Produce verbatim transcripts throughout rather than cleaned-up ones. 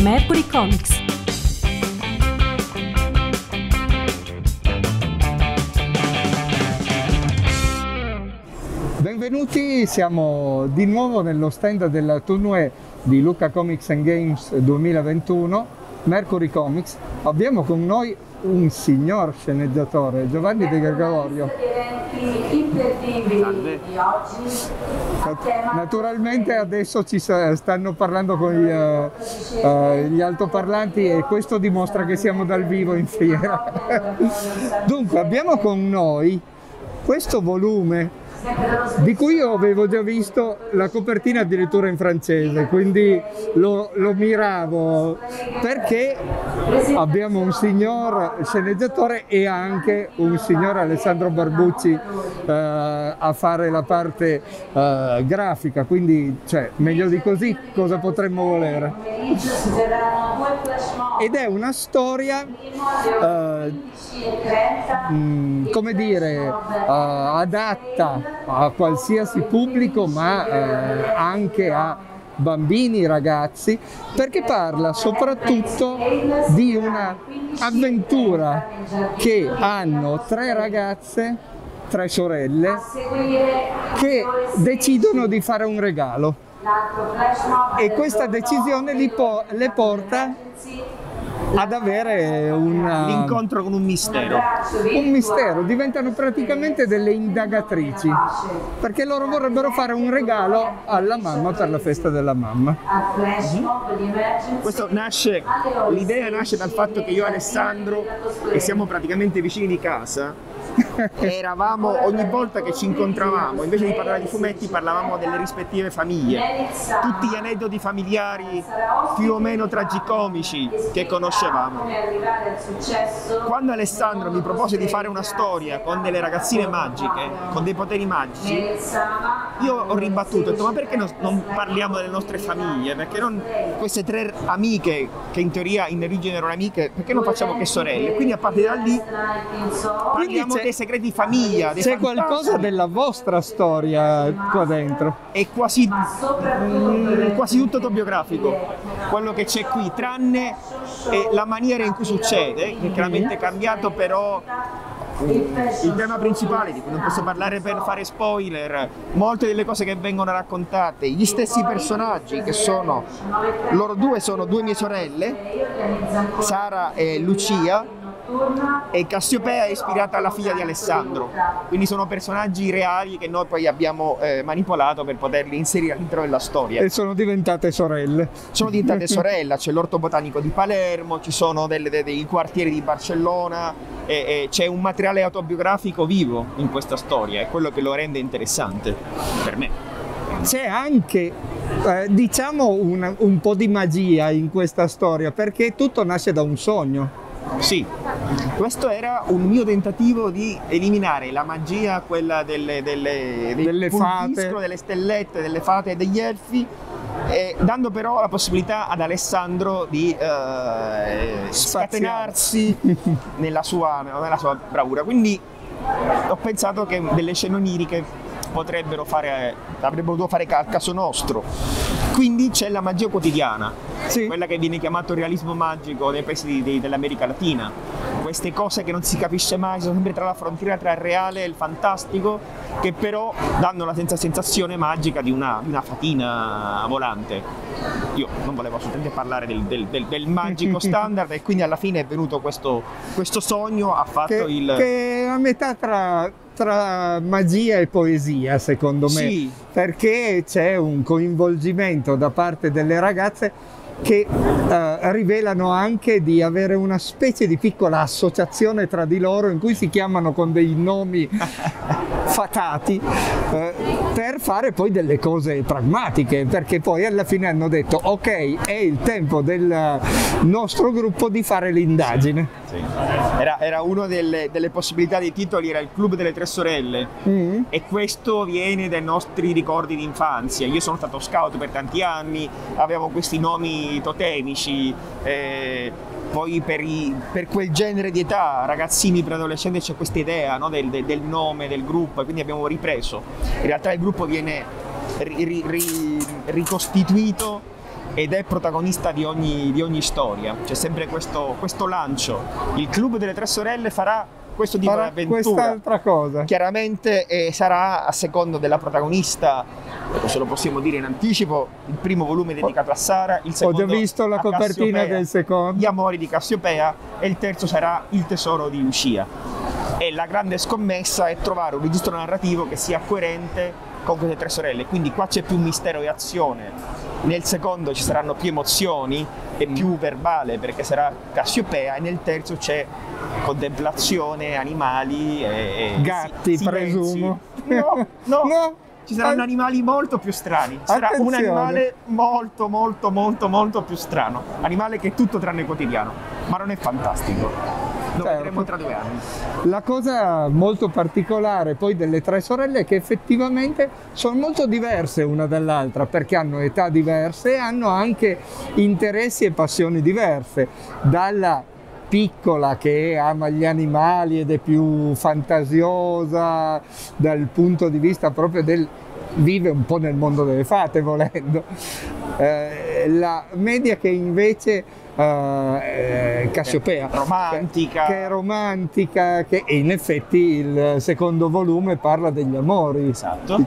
Mercury Comics. Benvenuti, siamo di nuovo nello stand del Tournée di Lucca Comics and Games duemilaventuno, Mercury Comics. Abbiamo con noi un signor sceneggiatore, Giovanni De Gregorio. Naturalmente adesso ci stanno parlando con gli, uh, uh, gli altoparlanti e questo dimostra che siamo dal vivo in fiera. Dunque abbiamo con noi questo volume di cui io avevo già visto la copertina addirittura in francese, quindi lo, lo miravo, perché abbiamo un signor sceneggiatore e anche un signor Alessandro Barbucci eh, a fare la parte eh, grafica, quindi cioè, meglio di così cosa potremmo volere? Ed è una storia eh, mh, come dire eh, adatta a qualsiasi pubblico, ma eh, anche a bambini, ragazzi, perché parla soprattutto di una avventura che hanno tre ragazze, tre sorelle, che decidono di fare un regalo e questa decisione li po- le porta ad avere un incontro con un mistero. Un mistero, diventano praticamente delle indagatrici, perché loro vorrebbero fare un regalo alla mamma per la festa della mamma. Mm-hmm. Questo nasce, l'idea nasce dal fatto che io e Alessandro, che siamo praticamente vicini di casa, eravamo, ogni volta che ci incontravamo, invece di parlare di fumetti parlavamo delle rispettive famiglie, tutti gli aneddoti familiari più o meno tragicomici che conoscevamo. Quando Alessandro mi propose di fare una storia con delle ragazzine magiche, con dei poteri magici, io ho ribattuto, ho detto ma perché non, non parliamo delle nostre famiglie, perché non queste tre amiche che in teoria in origine erano amiche, perché non facciamo che sorelle? Quindi a partire da lì parliamo dei segreti di famiglia. C'è qualcosa della vostra storia qua dentro? È quasi, mh, quasi tutto autobiografico quello che c'è qui, tranne eh, la maniera in cui succede, che è chiaramente cambiato, però il tema principale, di cui non posso parlare per fare spoiler, molte delle cose che vengono raccontate, gli stessi personaggi che sono, loro due sono due mie sorelle, Sara e Lucia, e Cassiopea è ispirata alla figlia di Alessandro, quindi sono personaggi reali che noi poi abbiamo eh, manipolato per poterli inserire all'interno della storia. E sono diventate sorelle. Sono diventate sorelle, c'è l'orto botanico di Palermo, ci sono delle, dei, dei quartieri di Barcellona, e, e c'è un materiale autobiografico vivo in questa storia, è quello che lo rende interessante per me. C'è anche, eh, diciamo, un, un po' di magia in questa storia, perché tutto nasce da un sogno. Sì, questo era un mio tentativo di eliminare la magia, quella delle, delle, delle fate, delle stellette, delle fate e degli elfi, eh, dando però la possibilità ad Alessandro di eh, scatenarsi nella sua, nella sua bravura. Quindi ho pensato che delle scene oniriche potrebbero fare, avrebbero potuto fare al caso nostro. Quindi c'è la magia quotidiana, sì, quella che viene chiamato realismo magico nei paesi di, di, dell'America Latina. Queste cose che non si capisce mai, sono sempre tra la frontiera tra il reale e il fantastico, che però danno la sensazione magica di una, di una fatina volante. Io non volevo assolutamente parlare del, del, del, del magico standard, e quindi alla fine è venuto questo, questo sogno, ha fatto che, il... che è a metà tra... tra magia e poesia, secondo me, sì, perché c'è un coinvolgimento da parte delle ragazze che eh, rivelano anche di avere una specie di piccola associazione tra di loro in cui si chiamano con dei nomi fatati eh, per fare poi delle cose pragmatiche, perché poi alla fine hanno detto ok, è il tempo del nostro gruppo di fare l'indagine. Sì. Era, era una delle, delle possibilità dei titoli, era il Club delle Tre Sorelle, mm. e questo viene dai nostri ricordi di infanzia. Io sono stato scout per tanti anni, avevamo questi nomi totemici, eh, poi per, i, per quel genere di età, ragazzini, preadolescenti, c'è questa idea, no, del, del nome del gruppo, e quindi abbiamo ripreso. In realtà il gruppo viene ri, ri, ri, ricostituito ed è protagonista di ogni, di ogni storia. C'è sempre questo, questo lancio. Il club delle tre sorelle farà questo tipo di avventura. Quest'altra cosa. Chiaramente eh, sarà a secondo della protagonista, se lo possiamo dire in anticipo, il primo volume dedicato a Sara, il secondo ho già visto la copertina Cassiopea, del secondo, Gli amori di Cassiopea, e il terzo sarà Il tesoro di Lucia. E la grande scommessa è trovare un registro narrativo che sia coerente con queste tre sorelle, quindi qua c'è più mistero e azione, nel secondo ci saranno più emozioni e più verbale perché sarà Cassiopea, e nel terzo c'è contemplazione, animali e, e gatti, si, presumo. No, no, no. Ci saranno animali molto più strani. Sarà Attenzione. un animale molto molto molto molto più strano, animale che è tutto tranne quotidiano, ma non è fantastico. Lo Certo. vedremo tra due anni. La cosa molto particolare poi delle tre sorelle è che effettivamente sono molto diverse una dall'altra, perché hanno età diverse e hanno anche interessi e passioni diverse. Dalla piccola che ama gli animali ed è più fantasiosa dal punto di vista proprio del vive un po' nel mondo delle fate volendo, eh, la media che invece Uh, Cassiopea, romantica, che, che è romantica, che e in effetti il secondo volume parla degli amori. Esatto.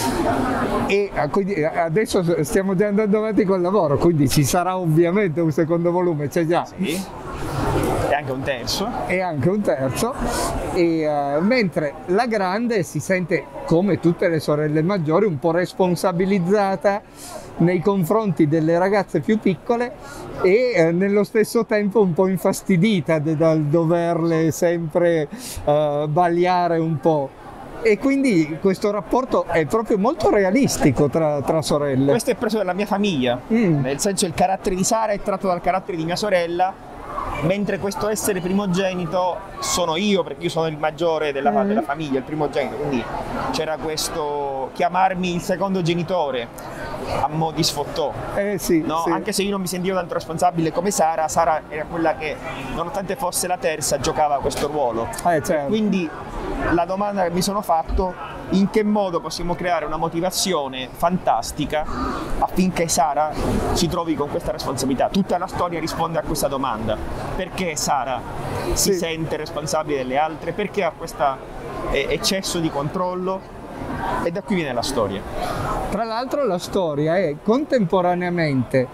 E quindi adesso stiamo già andando avanti col lavoro, quindi ci sarà ovviamente un secondo volume, c'è già. Sì. E anche un terzo. E anche un terzo. E, uh, mentre la grande si sente, come tutte le sorelle maggiori, un po' responsabilizzata nei confronti delle ragazze più piccole e eh, nello stesso tempo un po' infastidita de- dal doverle sempre uh, bagliare un po'. E quindi questo rapporto è proprio molto realistico tra, tra sorelle. Questo è preso dalla mia famiglia, Mm. nel senso il carattere di Sara è tratto dal carattere di mia sorella, mentre questo essere primogenito sono io, perché io sono il maggiore della, Mm. della famiglia, il primogenito, quindi c'era questo chiamarmi il secondo genitore a mo' di sfottò. Eh sì, No, sì. anche se io non mi sentivo tanto responsabile come Sara, Sara era quella che, nonostante fosse la terza, giocava questo ruolo. Eh, certo. Quindi la domanda che mi sono fatto: in che modo possiamo creare una motivazione fantastica affinché Sara si trovi con questa responsabilità? Tutta la storia risponde a questa domanda: perché Sara si Sì. sente responsabile delle altre, perché ha questo eccesso di controllo, e da qui viene la storia. Tra l'altro la storia è contemporaneamente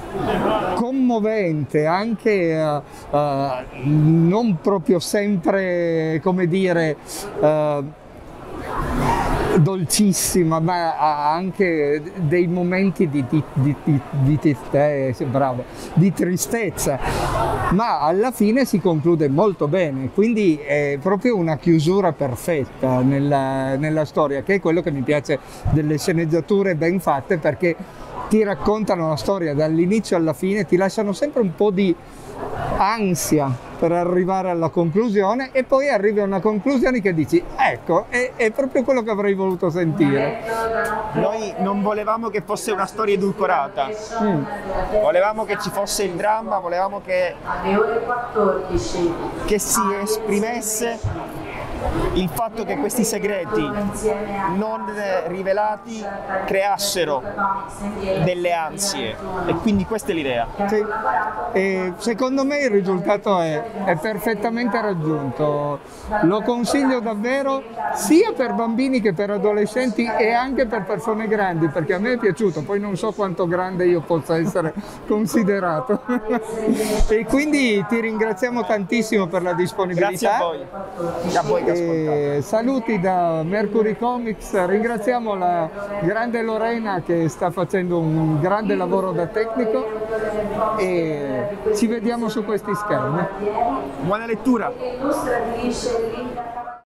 commovente, anche uh, uh, non proprio sempre, come dire, uh, dolcissima, ma ha anche dei momenti di, di, di, di, di, tristezza, bravo, di tristezza, ma alla fine si conclude molto bene, quindi è proprio una chiusura perfetta nella, nella storia, che è quello che mi piace delle sceneggiature ben fatte, perché ti raccontano la storia dall'inizio alla fine, ti lasciano sempre un po' di ansia per arrivare alla conclusione, e poi arrivi a una conclusione che dici ecco, è, è proprio quello che avrei voluto sentire. Noi non volevamo che fosse una storia edulcorata, Mm. volevamo che ci fosse il dramma, volevamo che, che si esprimesse il fatto che questi segreti non rivelati creassero delle ansie, e quindi questa è l'idea. Sì. E secondo me il risultato è, è perfettamente raggiunto, lo consiglio davvero sia per bambini che per adolescenti e anche per persone grandi, perché a me è piaciuto, poi non so quanto grande io possa essere considerato. E quindi ti ringraziamo tantissimo per la disponibilità. Grazie a voi, a voi che ascoltate. E saluti da Mercury Comics, ringraziamo la grande Lorena che sta facendo un grande lavoro da tecnico, e ci vediamo su questi schermi. Buona lettura!